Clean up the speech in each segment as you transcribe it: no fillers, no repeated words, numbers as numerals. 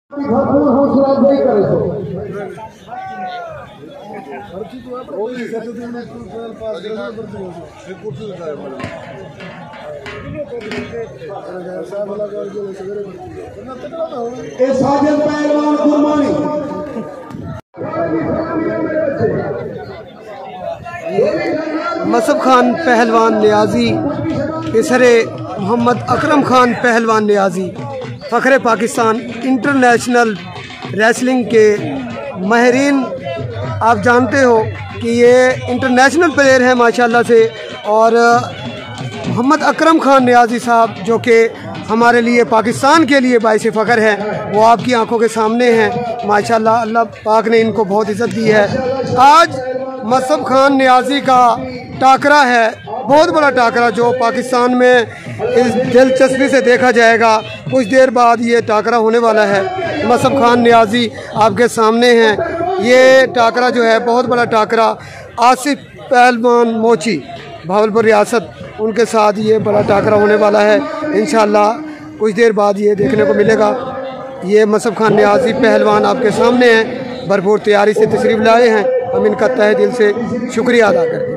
मसब खान पहलवान नियाजी, इसरे मोहम्मद अकरम खान पहलवान नियाजी फ़ख्रे पाकिस्तान इंटरनेशनल रेसलिंग के माहिरीन। आप जानते हो कि ये इंटरनेशनल प्लेयर हैं माशाल्लाह से। और मोहम्मद अकरम खान नियाजी साहब जो कि हमारे लिए पाकिस्तान के लिए बाइस फ़ख्र हैं, वो आपकी आंखों के सामने हैं माशाल्लाह। अल्लाह पाक ने इनको बहुत इज़्ज़त दी है। आज मसब खान नियाजी का टाकरा है, बहुत बड़ा टाकरा जो पाकिस्तान में इस दिलचस्पी से देखा जाएगा। कुछ देर बाद ये टाकरा होने वाला है। मसब खान नियाजी आपके सामने हैं। ये टाकरा जो है बहुत बड़ा टाकरा, आसिफ पहलवान मोची भावलपुर रियासत, उनके साथ ये बड़ा टाकरा होने वाला है इंशाअल्लाह। कुछ देर बाद ये देखने को मिलेगा। ये मसब खान नियाजी पहलवान आपके सामने हैं, भरपूर तैयारी से तशरीफ़ लाए हैं। हम इनका तहे दिल से शुक्रिया अदा करते हैं।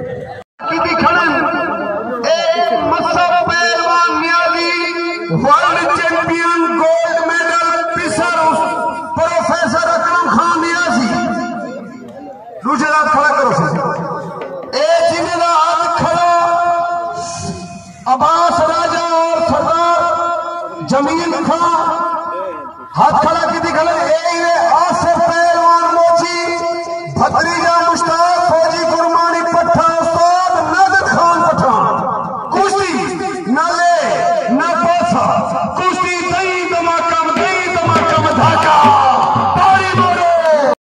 वर्ल्ड चैंपियन गोल्ड मेडल पिसर प्रोफेसर अकरम खान नियाजी दूसरे हाथ खड़ा करो। जिन्हें हाथ खड़ा अब्बास राजा और सरदार जमीन खान हाथ खड़ा की दिखा